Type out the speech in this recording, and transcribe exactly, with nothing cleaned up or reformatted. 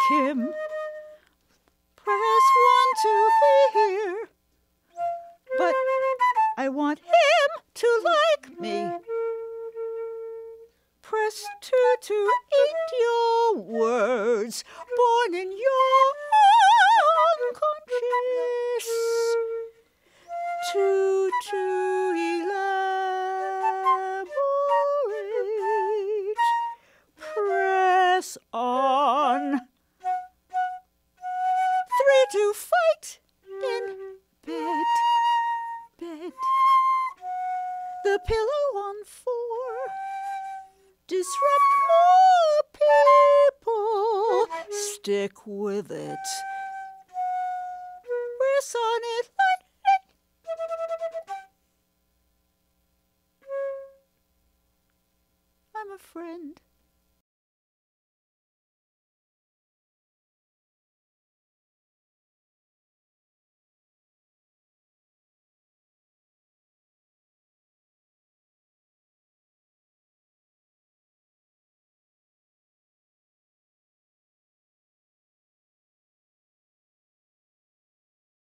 him. Press one to be here. But I want him to like me. Press two to eat your words, born in your unconscious. Two to elaborate. Press on. Three to fight in bed, bed. The pillow on four. Disrupt more people. Stick with it. Press on it lightly. I'm a friend.